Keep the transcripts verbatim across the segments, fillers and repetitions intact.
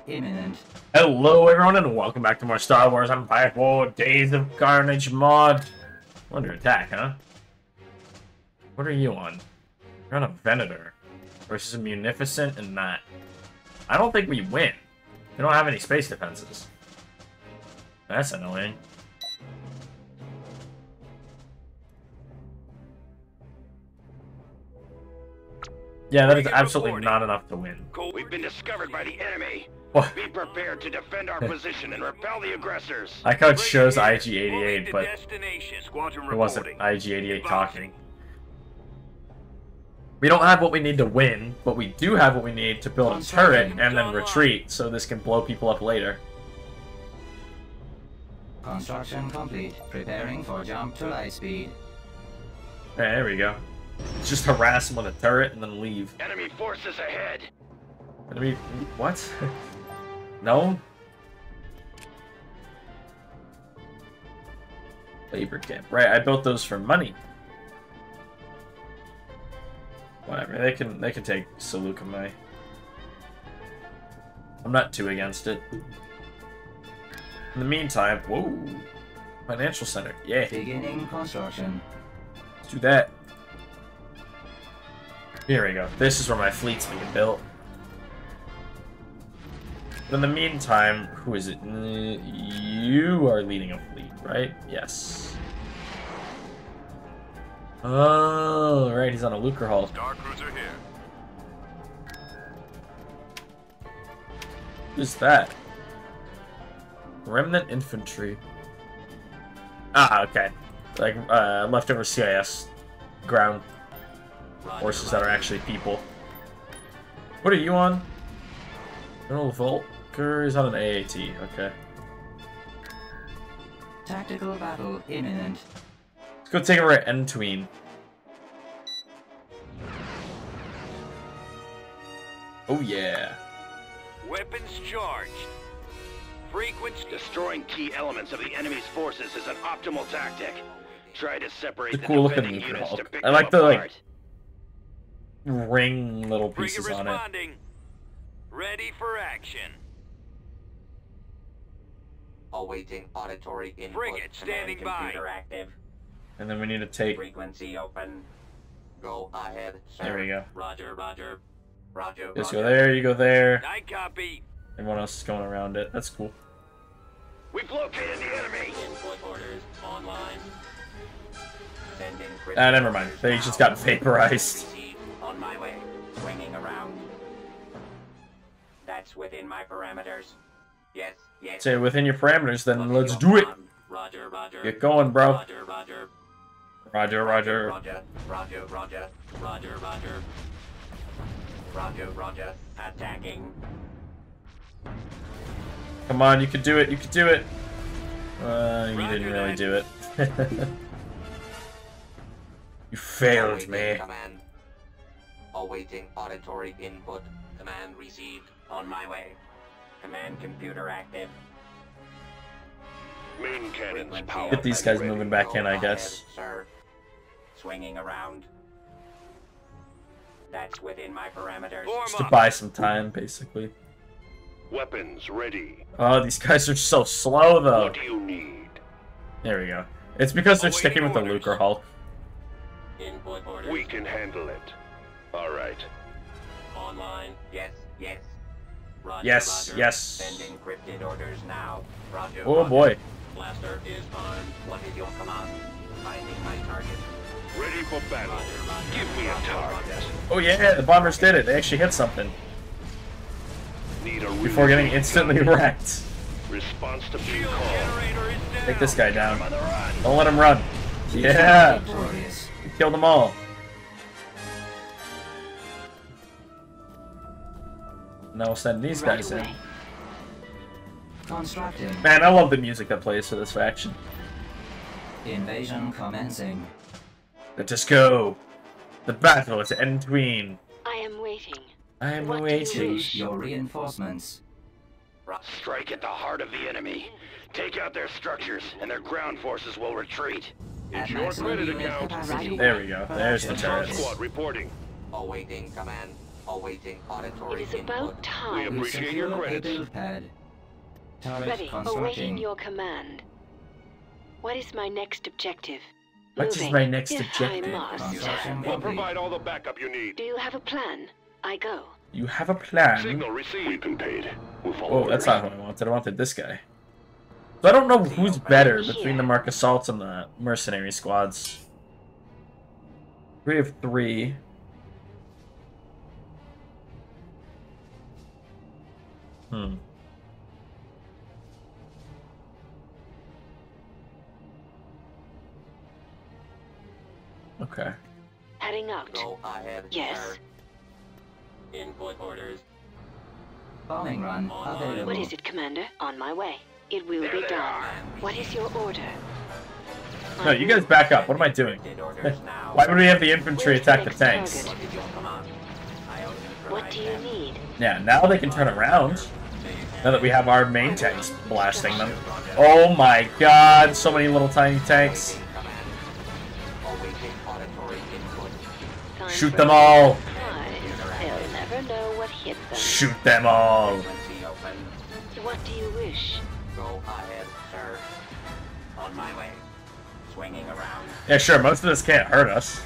imminent. Hello everyone and welcome back to more Star Wars. I'm back for Days of Carnage mod. Under attack, huh? What are you on? You're on a Venator versus a Munificent and that. I don't think we win. We don't have any space defenses. That's annoying. Yeah, that is absolutely not enough to win. We've been discovered by the enemy. What? Be prepared to defend our position and repel the aggressors. I like how it shows I G eighty-eight, but it wasn't I G eighty-eight talking. We don't have what we need to win, but we do have what we need to build a turret and then retreat, so this can blow people up later. Construction complete. Preparing for jump to light speed. Okay, there we go. Just harass them with a turret and then leave. Enemy forces ahead. Enemy... what? No? Labor camp. Right, I built those for money. Whatever, they can they can take Seleucami. I'm not too against it. In the meantime, whoa, financial center, yeah. Beginning construction. Let's do that. Here we go. This is where my fleet's being built. But in the meantime, who is it? You are leading a fleet, right? Yes. Oh, right. He's on a Lucre Hull. Star Cruiser here. Who's that? Remnant Infantry. Ah, okay. Like uh, leftover C I S ground forces that are actually people. What are you on? Colonel Volker is on an A A T. Okay. Tactical battle imminent. Let's go take over at Entween. Oh yeah. Weapons charged. Frequency. Destroying key elements of the enemy's forces is an optimal tactic. Try to separate It's a the cool looking defending Lucre units Hull. to pick I like them the like apart. ring little Frigate pieces on it. responding. Ready for action. Awaiting auditory input. Frigate standing Command by. computer active. And then we need to take. Frequency open. Go ahead, sir. There we go. Roger, roger. Roger, Just roger. go there. You go there. I copy. Everyone else is going around it. That's cool. We've located the enemy. Input orders online. Sending Ah, never mind. They just got vaporized. Received. On my way. Swinging around. That's within my parameters. Yes, yes. Say within your parameters, then Looking let's your do it. command. Roger, roger. Get going, bro. Roger, roger. Roger, Roger. Roger, Roger, Roger, Roger, Roger, Roger, Roger, attacking. Come on, you could do it. You could do it. Uh, you Roger didn't really that. do it. You failed Awaiting me. Command. Awaiting auditory input. Command received. On my way. Command computer active. Main cannons Frequency powered. Get these guys ready. moving back Go in, I ahead, guess. Sir. Swinging around. That's within my parameters. Form Just to up. buy some time, basically. Weapons ready. Oh, these guys are so slow, though. What do you need? There we go. It's because they're Awaiting sticking with the orders. Lucre Hulk. Input orders. We can handle it. All right. Online. Yes, yes. Roger, Yes, Roger. yes. Sending encrypted orders now. Roger. Oh Roger. boy. Blaster is armed. What is your command? Finding my target. Ready for battle. Roger, Roger. Give me a Roger, target. Roger. Oh yeah, the bombers did it. They actually hit something Need a before getting reload. instantly wrecked. Response to being Shield called. generator is down. Take this guy down. I'm on the run. Don't let him run. Yeah, Victorious. we killed them all. Now we'll send these guys in. Constructing. Man, I love the music that plays for this faction. Invasion commencing. Let us go. The battle is Entween. I am waiting. I am What do you waiting. wish? Your reinforcements. Strike at the heart of the enemy. Take out their structures, and their ground forces will retreat. At It's your maximum credit unit account. capacity. There we go. There's the Production. Attack turrets. squad reporting. Awaiting command. Awaiting auditory It is input. about time. We appreciate your Secure a credits. build pad. Turret Ready. Awaiting constructing. your command. What is my next objective? What is Moving, my next if objective? I must. Construction We'll complete. provide all the backup you need. Do you have a plan? I go. You have a plan. Signal received. We've been paid. We'll follow Oh, orders. that's not who I wanted. I wanted this guy. So I don't know who's better between the Mark Assaults and the Mercenary Squads. Three of three. Hmm. Okay. Heading out. Go ahead, Yes. sir. Input orders. Bombing run available. What is it, Commander? On my way. It will be done. What is your order? No, you guys back up. What am I doing? Did orders now. Why would we have the infantry Where's the attack the next tanks? target? What is your command? I owe you What do you them. need? Yeah, now they can turn around. Now that we have our main tanks blasting them. Oh my god, so many little tiny tanks. Awaiting auditory input. Time Shoot for them all. surprise. They'll never know what hit them. Shoot them all. Frequency open. What do you wish? Go ahead, sir. On my way. Swinging around. Yeah, sure, most of this can't hurt us.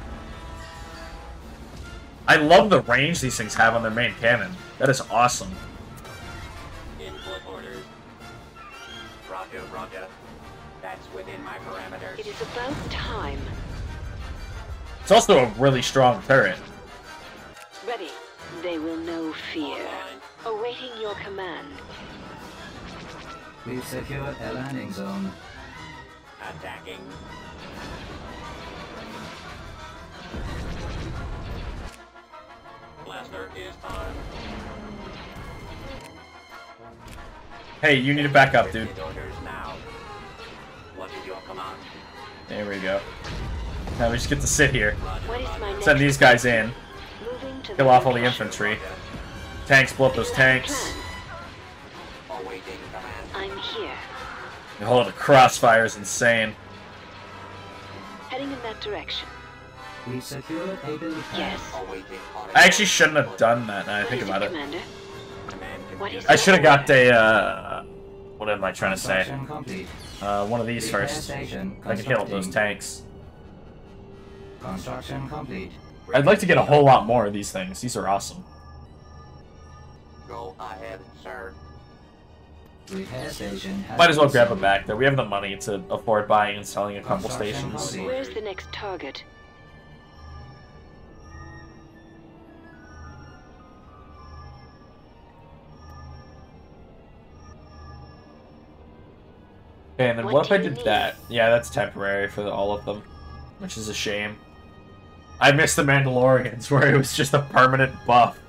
I love the range these things have on their main cannon. That is awesome. Input orders. Roger, roger. That's within my parameters. It is about time. It's also a really strong turret. Ready. They will know fear. Online. Awaiting your command. We've secured a landing zone. Attacking. Blaster is on. Hey, you need to back up, dude. Did orders now. What is your command? There we go. Now we just get to sit here. What is my next Send these guys in. Moving to Kill off all the location. infantry. Tanks, blow up those tanks. Awaiting command. I'm here. Oh, the crossfire is insane. Heading in that direction. We've secured a build pad. Yes. Awaiting I actually shouldn't have done that now I What think is about it. Commander? Command What is I should have got a, uh... what am I trying to say? Construction complete. Uh, one of these Repair first. station I can heal up those constructing. tanks. Construction complete. I'd like to get a whole lot more of these things. These are awesome. Go ahead, sir. Repair station has Might as well been grab them sold. back, though. We have the money to afford buying and selling a couple Construction stations. complete. Where's the next target? Okay, and then What what if do I you did need? that? Yeah, that's temporary for the, all of them, which is a shame. I missed the Mandalorians, where it was just a permanent buff.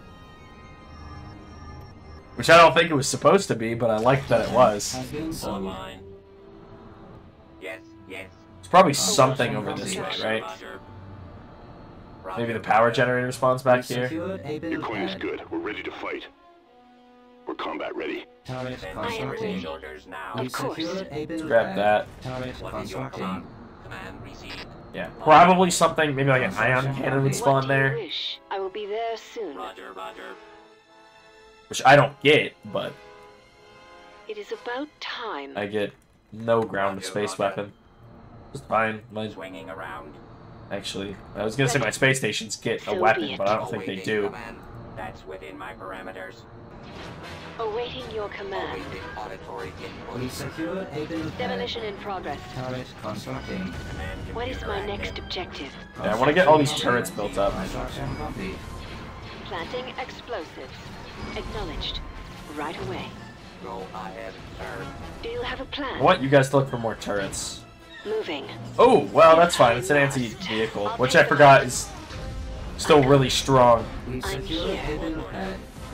Which I don't think it was supposed to be, but I liked that it was. Has been sold. Online. Yes, yes. It's probably something over this way, right? Roger. Maybe the power generator spawns back We've here. secured a Your build clean is pad. good. We're ready to fight. We're combat ready. Turret Send constructing. ready. orders now. Of We've course. secured a build Grab pad. that. Turret What is your constructing. command? Command received. Yeah, probably something, maybe like an ion cannon would What spawn do there. you wish? I will be there soon. Roger, roger. Which I don't get, but It is about time. I get no ground to space weapon. It's fine. My, Swinging around. actually, I was gonna say my space stations get a So be weapon, it. but I don't think they Awaiting do. command. That's within my parameters. Awaiting your command. Awaiting auditory input. We've secured a build pad. Demolition in progress. Turret constructing. Command What is computer my active. next objective? Yeah, I want to get all these turrets built up. Construction complete. Planting explosives. Acknowledged. Right away. Go ahead, sir. Do you have a plan? I want you guys to look for more turrets. Moving. Oh, well, that's fine. It's an anti-vehicle, which I forgot is still really strong. We've I'm secured here. a build pad.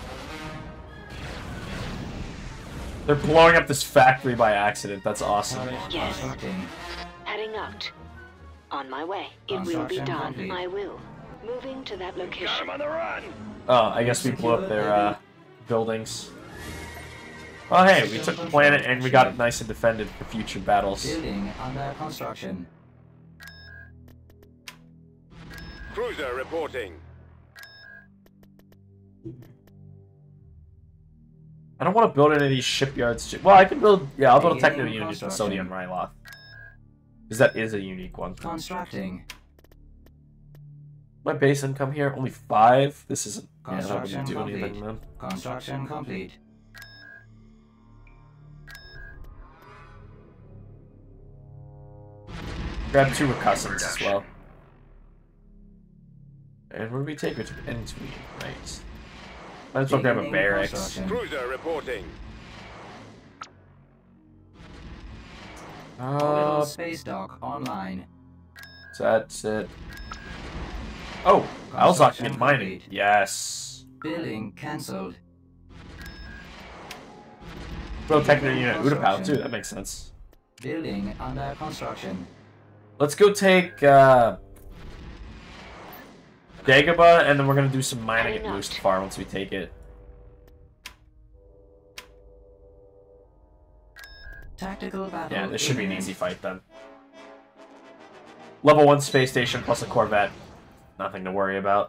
They're blowing up this factory by accident. That's awesome. Turret Yes. constructing. Heading out. On my way. It will be Construction done. complete. I will. Moving to that Got location. him on the run. Oh, I guess we blew up their uh, buildings. Oh, hey, we took the planet and we got it nice and defended for future battles. Building under construction. Cruiser reporting. I don't want to build any of these shipyards. Well, I can build... Yeah, I'll build a technical Beginning unit on construction. Sodium Ryloth. Because that is a unique one. Constructing. My base income here, only five? This isn't... Yeah, not Construction going to do complete. anything, man. Construction complete. Grab two recussants as well. And where do we take it? Into right. Might as well grab a Beginning barracks. construction. Cruiser reporting. Orbital Uh, space dock online. so that's it. Oh, I was locking in Construction mining. complete. Yes. Building cancelled. Well, technical unit Utapau too. That makes sense. Building under construction. Let's go take uh, Dagobah, and then we're gonna do some mining at Heading out. Mustafar once we take it. Tactical battle. Yeah, this should be an imminent. easy fight then. Level one space station plus a Corvette. Nothing to worry about.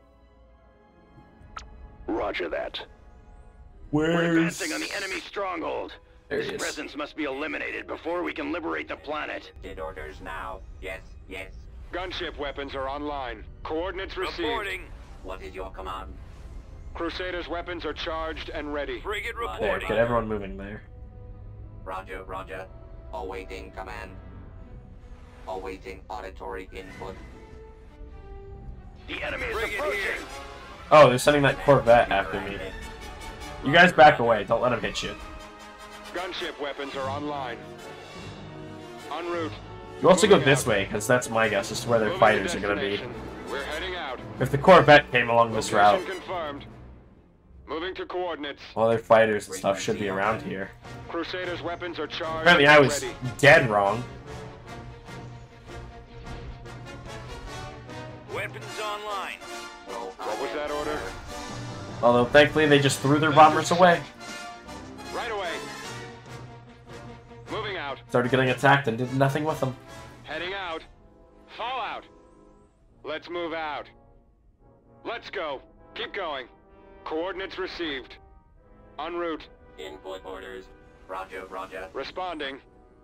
Roger that. We're Where's... advancing on the enemy stronghold. There This he is. presence must be eliminated before we can liberate the planet. Did orders now. Yes, yes. Gunship weapons are online. Coordinates received. Reporting. What is your command? Crusaders' weapons are charged and ready. Frigate There, There, reporting. get everyone moving there. Roger, roger. Awaiting command. Awaiting auditory input. The enemy is Frigate approaching. here. Oh, they're sending that Corvette after me. You guys back away. Don't let him hit you. Gunship weapons are online. En route. You also go Moving this out. way, because that's my guess as to where their Moving fighters to are going to be. destination. We're heading out. If the Corvette came along this route, Location confirmed. Moving to coordinates. all their fighters and stuff should be around here. Crusaders' weapons are charged. Apparently I and was ready. dead wrong. Weapons online. Go What was that order? Although, thankfully, they just threw their bombers away. Right away. Moving out. Started getting attacked and did nothing with them. Heading out. Fall out. Let's move out. Let's go. Keep going. Coordinates received. En route. Input orders. Roger, roger. Responding.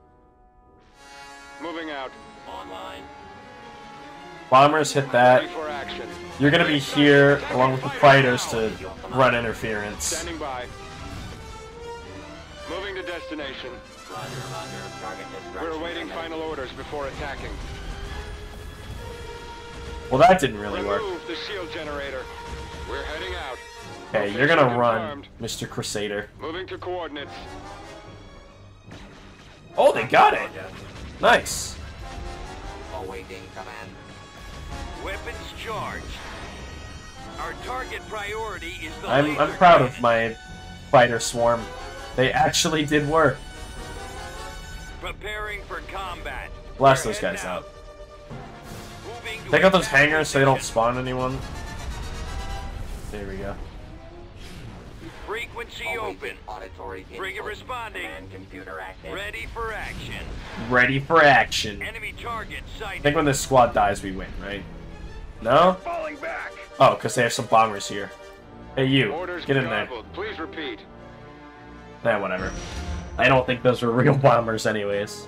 Moving out. Online. Bombers hit that. Ready for action. You're going to be here, along with the fighters, to run interference. Standing by. Moving to destination. Roger, roger. Target destruction. We're awaiting final orders before attacking. Well, that didn't really work. Remove the shield generator. We're heading out. Okay, you're going to Location run, confirmed. Mister Crusader. Moving to coordinates. Oh, they got it! Roger. Nice. Awaiting command. Weapons charged. Our target priority is the I'm, laser I'm proud of cannon. my fighter swarm. They actually did work. Preparing for combat. Blast We're those heading guys out. Moving to Take out those attack hangars so they don't position. spawn anyone. There we go. Frequency Awaiting open. auditory Frigate input. responding. Command computer active. Ready for action. Ready for action. Enemy target I sighted. think when this squad dies, we win, right? No? Falling back. Oh, because they have some bombers here. Hey, you. Orders Get in there. garbled. Please repeat. Nah, whatever. I don't think those were real bombers anyways.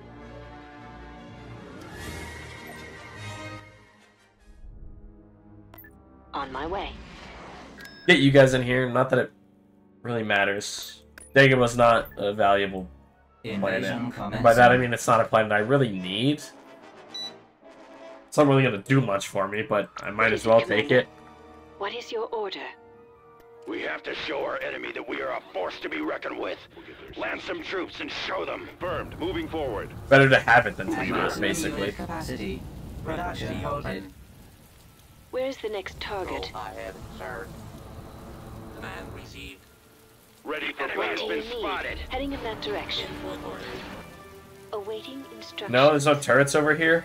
On my way. Get you guys in here. Not that it really matters. Dagobah's not a valuable planet. Invasion And commencing. by that I mean it's not a planet I really need. It's not really going to do much for me, but I might as well take it. What is your order? We have to show our enemy that we are a force to be reckoned with. Land some troops and show them. Confirmed. Moving forward. Better to have it than to use it, Maximum basically. unit capacity. Production halted. Where is the next target? Go ahead, sir. Command received. Ready for What blast. do Been you need? spotted. Heading in that direction. Input orders. Awaiting instructions. No, there's no turrets over here.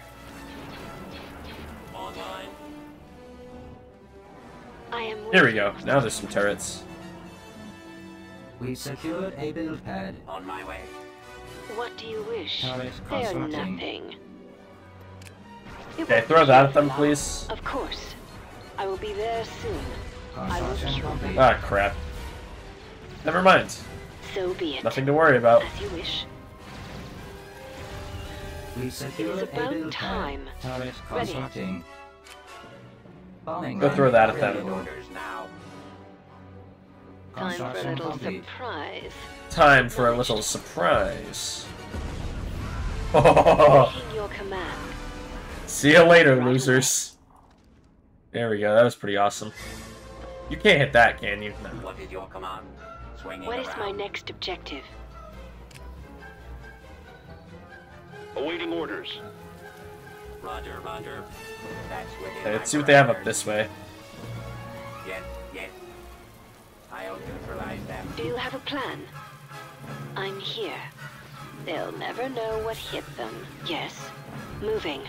Online. I am Here we waiting. go. Now there's some turrets. We've secured a build pad. On my way. What do you wish? Turret They are constructing. nothing. It Okay, won't throw be that at them, long. please. Of course. I will be there soon. I will Construction kill complete. Ah, crap. Never mind. So be it. Nothing to worry about. As you wish. We It secured is a about build time. pad. Turret Ready. constructing. Bombing Go run throw that at ready. them. Orders now. Time for a Construction little complete. surprise. Time for a little surprise. Taking your command. See you later, losers. There we go. That was pretty awesome. You can't hit that, can you? No. What is your command? Swinging What is around. my next objective? Awaiting orders. Roger, roger. That's within Okay, my let's see what they have up parameters. this way. Yes, yes. I'll neutralize them. Do you have a plan? I'm here. They'll never know what hit them. Yes. Moving.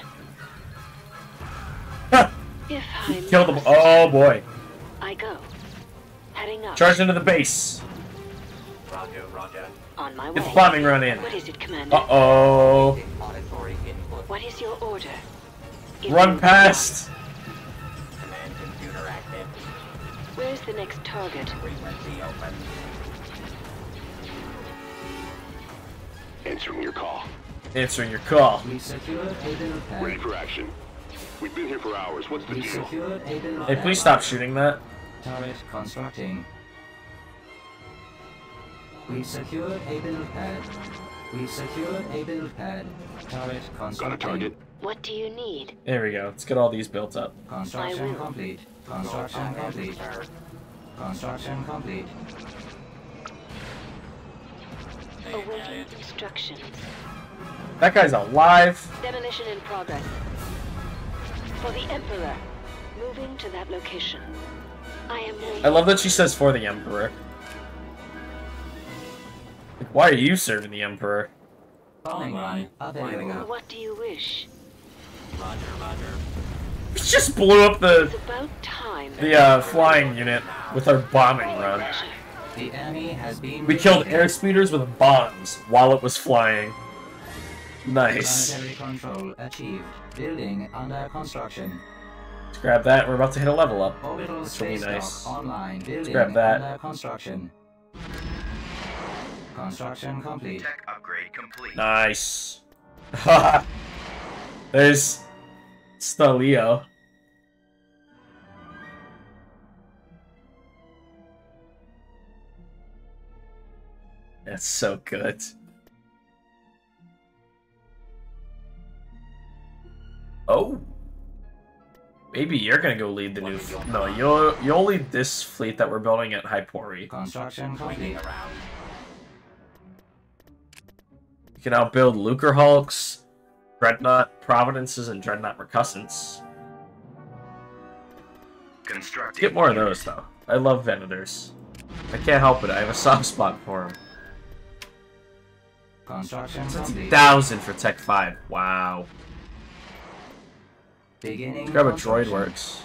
If I Kill them. must, Oh boy. I go. Heading up. Charge into the base. Roger, roger. On my Get way. the bombing run in. What is it, Commander? Uh oh. Auditory input. What is your order? It Run will be past. Command computer active. done. Where's the next target? Frequency open. Answering your call. Answering your call. We secured a build pad. Ready for action. We've been here for hours. What's the We deal? secured a build Hey, pad. please stop shooting that. Turret constructing. We secured a build pad. We secured a build pad. Turret constructing. Got a target. What do you need? There we go. Let's get all these built up. Construction I will. complete. Construction Go ahead, complete. sir. Construction complete. They got Awaiting it. instructions. That guy's alive. Demolition in progress. For the Emperor. Moving to that location. I am waiting. I love that she says for the Emperor. Like, why are you serving the Emperor? Bombing run available. What do you wish? Roger, roger. We just blew up the It's about time. the uh, flying unit with our bombing run. Pleasure. The enemy has been We killed defeated. airspeeders with bombs while it was flying. Nice. Planetary control achieved. Building under construction. Let's grab that. We're about to hit a level up. Orbital Which will be space nice. dock online. Building grab that. under construction. Construction complete. Tech upgrade complete. Nice. There's Stalio. That's so good. Oh. Maybe you're gonna go lead the new. F no, you'll you'll lead this fleet that we're building at Hypori. Construction Swinging complete. around. You can outbuild Lucre Hulks, Dreadnought Providences, and Dreadnought Recussants. Constructing. Get more of those though. I love Venators. I can't help it. I have a soft spot for them. Construction complete. Thousand for Tech Five. Wow. Beginning. Grab a droid construction. works.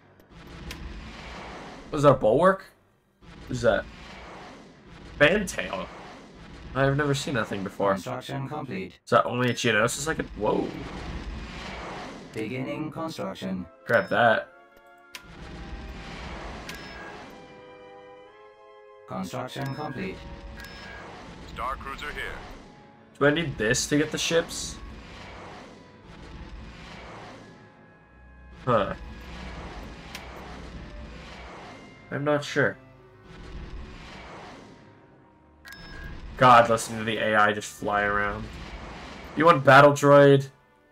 Was that a bulwark? Who's that? Fantail. I've never seen that thing before. Is Construction complete. that only a Geonosis I could? Whoa. Beginning construction. Grab that. Construction complete. Star Cruiser here. Do I need this to get the ships? Huh. I'm not sure. God, listen to the A I just fly around. You want Battle Droid?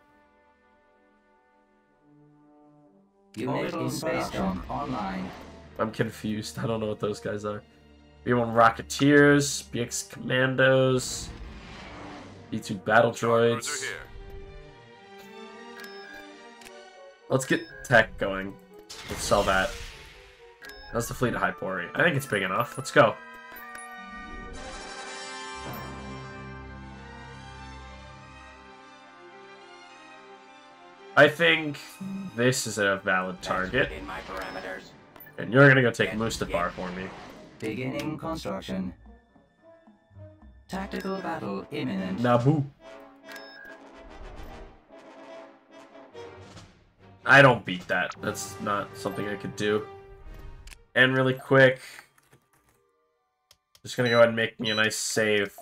Unit in space dock online. I'm confused. I don't know what those guys are. B one Rocketeers, B X Commandos, B two Battle Star Cruiser Droids. here. Let's get tech going. Let's sell that. That's the fleet of Hypori. I think it's big enough. Let's go. I think this is a valid That's target. within my parameters. And you're gonna go take Yes, Mustafar yes. for me. Beginning construction. Tactical battle imminent. Naboo. I don't beat that. That's not something I could do. And really quick. Just gonna go ahead and make me a nice save.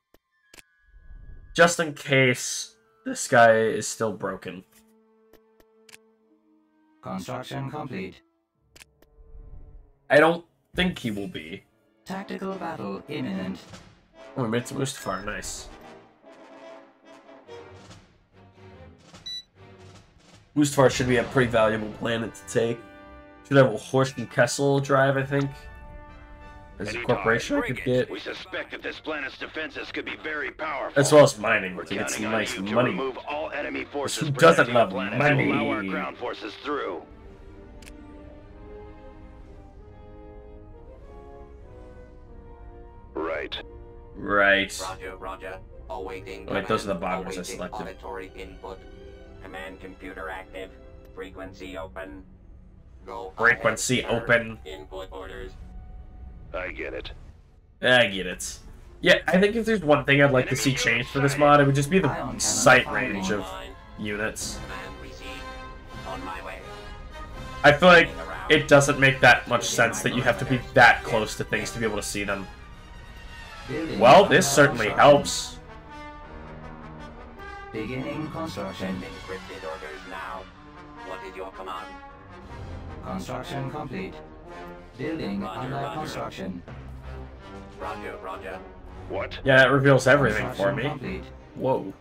Just in case this guy is still broken. Construction complete. I don't think he will be. Tactical battle imminent. Oh, we made some Mustafar, nice. Mustafar should be a pretty valuable planet to take. Should have a Horst and Kessel drive, I think. As a Anytime. corporation I could get. We suspect that this planet's defenses could be very powerful. As well as mining, We're to get some counting on nice you to money. remove all enemy forces Who doesn't protecting love the planet money? to allow our ground forces through. Right. Right. Roger, roger. Awaiting. Oh, wait, those are the command. bombers I Awaiting selected. auditory input. Command computer active. Frequency open. Go Frequency ahead, sir. open. Input orders. I get it. I get it. Yeah, I think if there's one thing I'd like to see changed for this mod, it would just be the sight range of units. Command received. On my way. I feel like it doesn't make that much sense that you have to be that close to things to be able to see them. Building Well, this under certainly construction. helps. Beginning construction. Send encrypted orders now. What is your command? Construction complete. Building Roger, under roger. construction. Roger, roger. What? Yeah, that reveals everything for Construction me. complete. Whoa.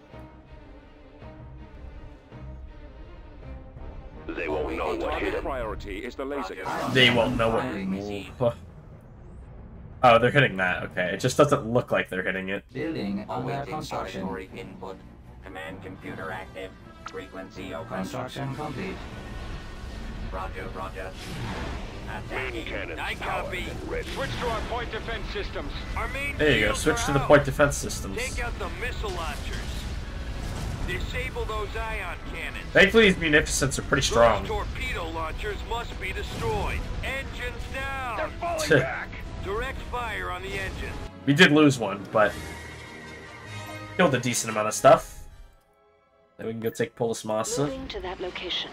They won't know what hit him. Priority is the laser. Roger. They won't know what... Oh, they're hitting that. Okay, it just doesn't look like they're hitting it. Building under Awaiting construction. auditory input. Command computer active. Frequency open. Construction complete. Roger, roger. Main Attacking. cannons I powered copy. and ready. Switch to our point defense systems. Our main There you go, shields switch are to the out. point defense systems. Take out the missile launchers. Disable those ion cannons. Thankfully, these munificents are pretty strong. Those torpedo launchers must be destroyed. Engines down. They're falling back. Direct fire on the engine. We did lose one, but killed a decent amount of stuff. Then we can go take Polis Massa. Moving to that location.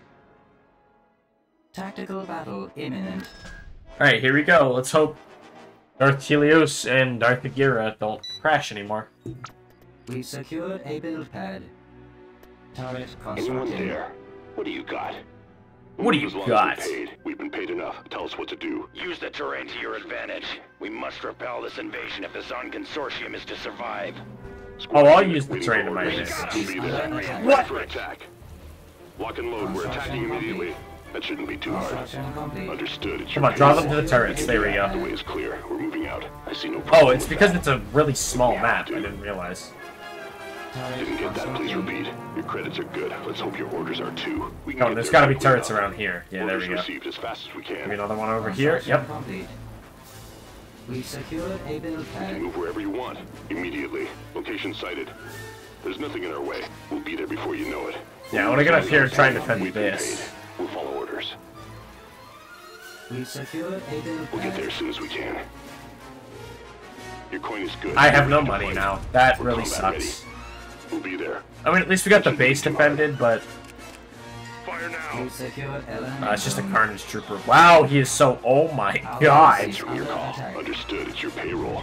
Tactical battle imminent. Alright, here we go. Let's hope Darth Helios and Darth Agira don't crash anymore. We secured a build pad. Turret Anyone constructed. there? What do you got? What do you As long got? as we're paid. We've been paid enough. Tell us what to do. Use the terrain to your advantage. We must repel this invasion if the Zon Consortium is to survive. Oh, I'll use the terrain to my Waiting advantage. orders. Be there. What? Ready for attack. Lock and load. We're attacking immediately. That shouldn't be too hard. Construction complete. Understood. It's Come your on, draw case. them to the turrets. There we The go. way is clear. We're moving out. I see no problem Oh, it's with because that. it's a really small map. I didn't realize. Turret Didn't get that. Please constructed. repeat. Your credits are good. Let's hope your orders are too. We can Oh, get there's there got to be quickly turrets enough. around here. Yeah, there Orders we go. received as fast as we can. Maybe another one over here. Construction Yep. complete. We secured a build You can pad. move wherever you want. Immediately. Location sighted. There's nothing in our way. We'll be there before you know it. Yeah, I want to get up here and try and defend We've been this. paid. We'll follow orders. We secured a build We'll get there pad. as soon as we can. Your coin is good. I have We're no ready to money fight. now. That We're really combat sucks. ready. We'll be there. I mean, at least we got the base defended, but Fire now. We secured Ellen. uh, it's just a Carnage Trooper. Wow, he is so... Oh my god. Answer your call. Understood. It's your payroll.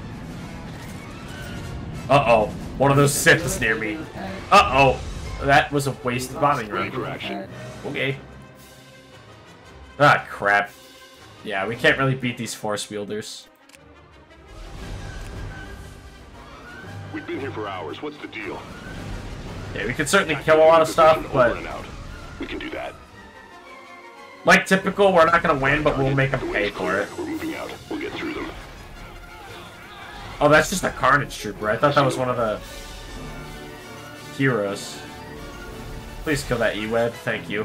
Uh-oh. One of those Sith is near me. Uh-oh. That was a waste of bombing Ready run. for action. Okay. Ah, crap. Yeah, we can't really beat these Force Wielders. We've been here for hours. What's the deal? Yeah, we could certainly kill a lot of stuff, but... Over and out. We can do that. Like typical, we're not gonna win, but we'll make them The way pay is for clear. it. We're moving out. We'll get through them. Oh, that's just a Carnage Trooper. I thought that was one of the... heroes. Please kill that E-Web. Thank you.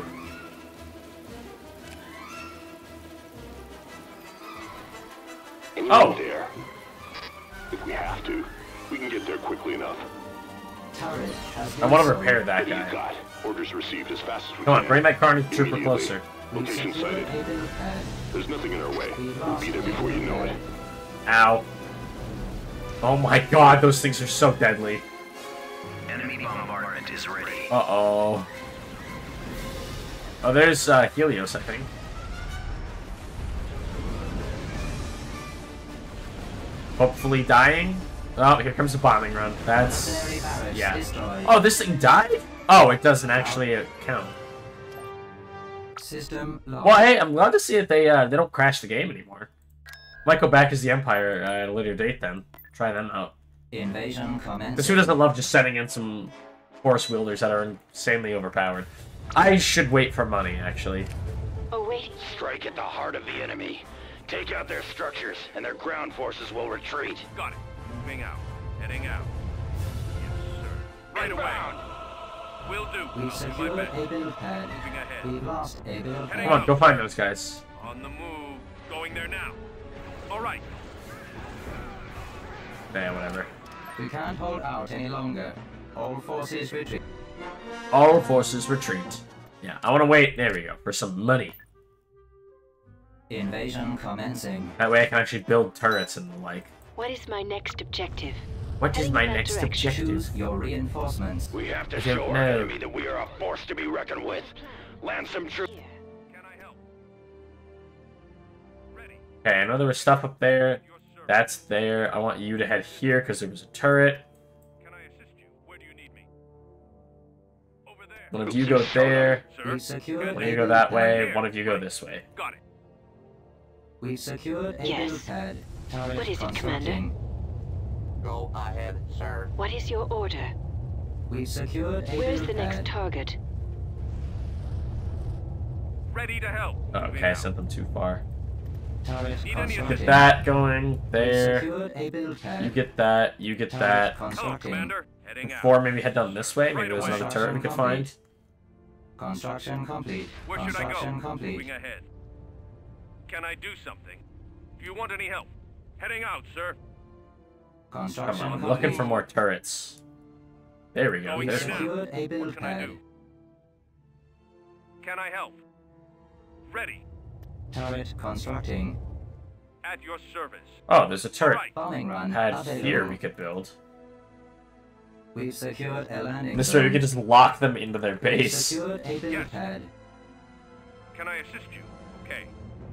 Anyone Oh. there? If we have to, we can get there quickly enough. Turret has been I want to sold. repair What that do you guy. got? Orders received as fast as we Come on, can. bring that Carnage Trooper Immediately. closer. We Location secured sighted. a build pad. There's nothing in our way. We'll be there before you know it. Ow. Oh my god, those things are so deadly. Enemy bombardment is ready. Uh-oh. Oh, there's uh, Helios, I think. Hopefully dying. Oh, here comes a bombing run. That's... yeah. Oh, this thing died? Oh, it doesn't actually uh, count. System locked. Well, hey, I'm glad to see that they uh, they don't crash the game anymore. Might go back as the Empire uh, at a later date then. Try them out. Invasion commencing. Because who doesn't love just sending in some force wielders that are insanely overpowered? I should wait for money, actually. Oh, wait. Strike at the heart of the enemy. Take out their structures, and their ground forces will retreat. Got it. Moving out. Heading out. Yes, sir. Right Inbound. away. Will do. We've I'll do my secured best. a build pad. Moving ahead. We've lost a build Heading Come pad. on, go find those guys. On the move. Going there now. All right. Yeah, whatever. We can't hold out any longer. All forces retreat. All forces retreat. Yeah, I want to wait, there we go, for some money. Invasion commencing. That way I can actually build turrets and the like. What is my next objective? What is Heading my in that next direction. objective? Choose your reinforcements. We have to I don't show our know. enemy that we are a force to be reckoned with. Land some troops. Here. Can I help? Ready. Okay, I know there was stuff up there. Your service. That's there. I want you to head here because there was a turret. Can I assist you? Where do you need me? Over there. One of you go there. Sir. We secured One a of you go build that pad. way. One of you go this way. Got it. We secured a Yes. build pad. Turret What is it, constructing. Go ahead, sir. What is your order? We secured a Where's build the next pad. target? Ready to help. Oh, Moving okay, I out. sent them too far. Turret Need any constructing. Get that going We there. secured a build pad. You get that. You get Turret that. Hello, constructing. Commander. Heading out. Before maybe head down this way. Maybe Right there's away. another turret we could find. Construction complete. Where should I Construction go? complete. Moving ahead. Can I do something? Do you want any help? Heading out, sir. Come Construction on, I'm complete. looking for more turrets. There we go. Going We There's there now. one. secured a build What can I pad. do? Can I help? Ready. Turret constructing. At your service. Oh, there's a turret Right. Bombing run pad available. here we could build. We've secured a landing This way we zone. could just lock them into their We've base. secured a build Yes. pad. Can I assist you? Okay.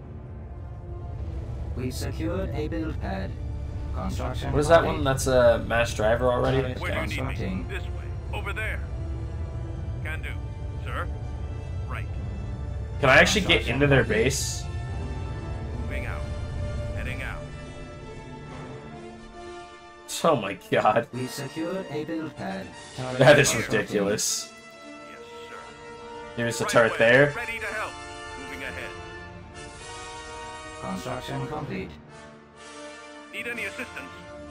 We've secured a build pad. Construction What is that complete. one? That's a mass driver already? Turret Where do you need me? constructing. This way. Over there. Can do. Sir. Right. Can I actually get into their base? Moving out. Heading out. Oh my god. We've secured a build pad. Turret That is constructing. ridiculous. Yes, sir. Here's the Right turret away. there. Ready to help. Moving ahead. Construction complete. Need any assistance?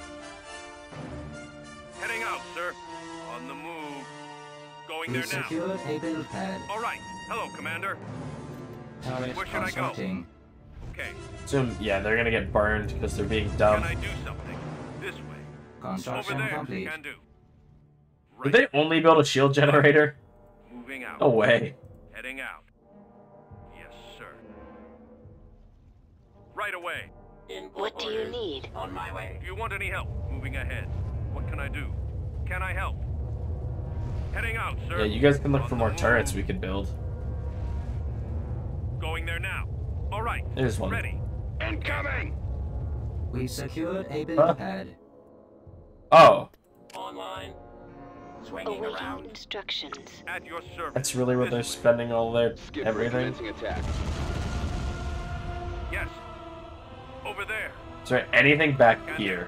Heading out, sir. On the move. Going We've there now. secured a build pad. All right. Hello, Commander. Turret Where should I go? constructing. Okay. So, yeah, they're gonna get burned because they're being Can dumb. I do something? This way. Over Construction there. complete. Can do. Did they only build a shield generator? Moving out. No way. Heading out. Yes, sir. Right away. Input What do you orders. need? On my way. Do you want any help? Moving ahead. What can I do? Can I help? Heading out, sir. Yeah, you guys can look On for the more move. turrets we could build. Going there now. All right. There's one. Ready. Incoming! We've secured a build Huh? pad. Oh, Online. Swinging Awaiting around. instructions. At your service. that's really where they're This way. spending all their everything. attack. Yes. Over there. Is there anything back here?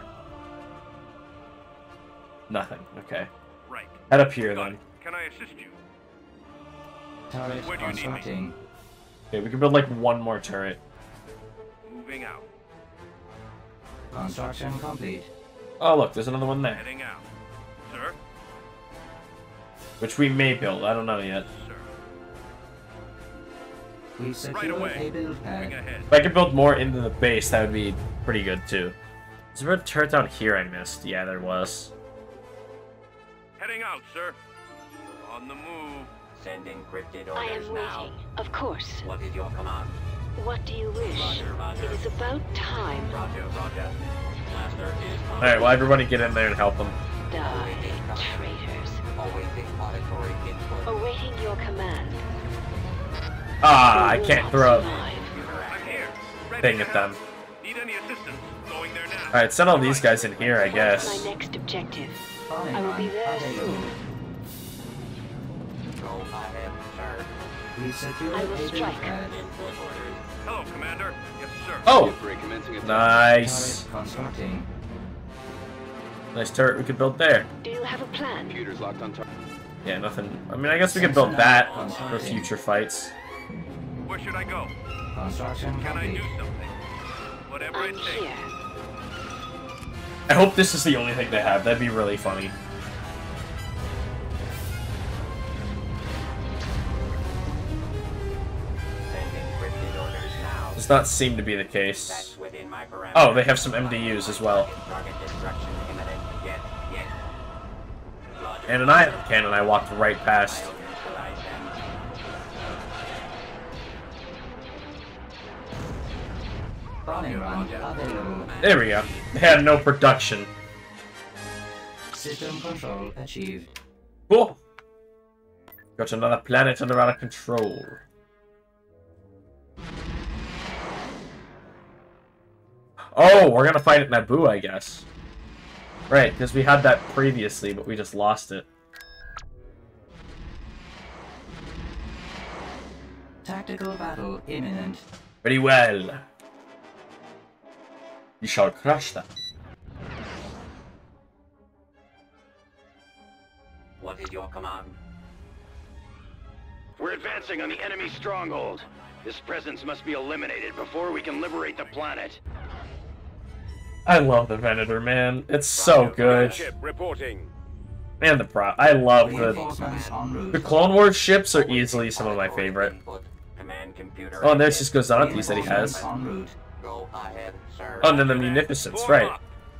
Nothing. Okay. Right. Head up here Got then. it. Can I assist you? Turret Where do you need me? constructing. Okay, we can build like one more turret. Moving out. Construction complete. Oh, look, there's another one there, Heading out. Sir? which we may build. I don't know yet. Sir. We've Right secured away. a build Moving pad. ahead. If I could build more into the base, that would be pretty good too. Is there a turret down here I missed? Yeah, there was. Heading out, sir. On the move. Sending cryptid I orders am now. waiting. Of course. What is your command? What do you wish? Roger, roger. It is about time. Roger, roger. Master is on. Alright, well, everybody get in there and help them. Die, traitors. Awaiting auditory input. Awaiting your command. Ah, I You will can't not throw a survive. I'm here. Ready thing to at help. them. Need any assistance? Going there now. Alright, send all these guys in here, I guess. My next objective. Bombing I will be run there available. soon. Go ahead, sir. We secured I will a build strike. pad. Input orders. Hello, Commander. Yes, sir. Oh! Commencing attack. Nice. Turret constructing. Nice turret we could build there. Do you have a plan? Computers locked on target. Yeah, nothing. I mean, I guess we could build that for future fights. Where should I go? Construction Can I do complete. something? Whatever I'm it takes. here. I hope this is the only thing they have. That'd be really funny. Sending encrypted orders now. Does not seem to be the case. That's within my parameters. Oh, they have some M D Us as well. Target destruction imminent. Yes, yes. Roger. And an ion cannon I walked right past. I'll neutralize them. Bombing run available. There we go. They had no production. System control achieved. Cool. Got another planet under our control. Oh, we're gonna fight at Naboo, I guess. Right, because we had that previously, but we just lost it. Tactical battle imminent. Very well. You shall crush them. What is your command? We're advancing on the enemy stronghold. This presence must be eliminated before we can liberate the planet. I love the Venator, man. It's so good. Ship reporting. And the prop. I love the... Reinforcements en route. The Clone Wars ships are easily some of my favorite. Input. Command computer. Oh, and there's just Gozantes that he has. Reinforcements en route. Go ahead, sir. Oh, and then the Munificence, right.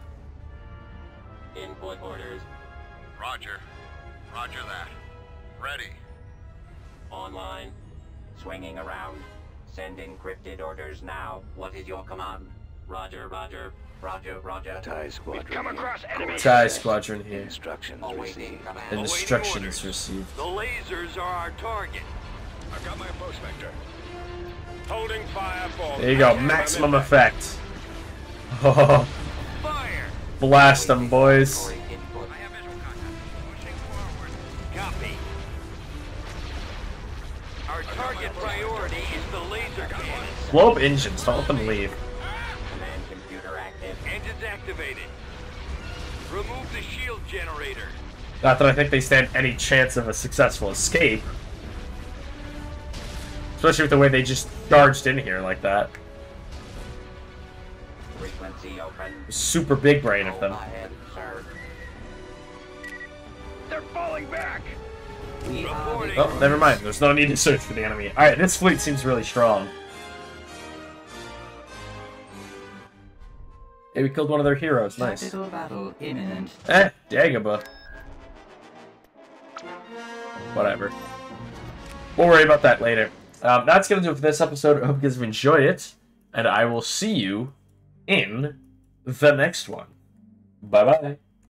Input orders. Roger. Roger that. Ready. Online. Swinging around. Send encrypted orders now. What is your command? Roger, roger. Roger, roger. TIE squadron. We've come across enemy. TIE Squadron here. Instructions Awaiting received. command. Instructions received. The lasers are our target. I've got my post vector. Holding fire for... There you go, maximum effect. Oh, Fire! blast them, boys. Story input. I have visual contact. Pushing forward. Copy. Our target priority is the laser cannon. Blow up engines, don't let them leave. Command computer active. Engines activated. Remove the shield generator. Not that I think they stand any chance of a successful escape. Especially with the way they just charged in here like that. Frequency open. Super big brain of Go them. ahead, sir. They're falling back. We are Reporting. Oh, never mind. There's no need to search for the enemy. Alright, this fleet seems really strong. Hey, we killed one of their heroes. Nice. Tactical battle imminent. Eh, Dagobah. Whatever. We'll worry about that later. Um, that's going to do it for this episode. I hope you guys have enjoyed it. And I will see you in the next one. Bye-bye.